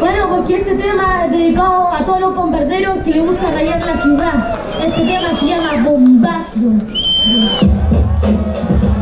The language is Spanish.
Bueno, porque este tema es dedicado a todos los bombarderos que les gusta rayar la ciudad. Este tema se llama Bombazo.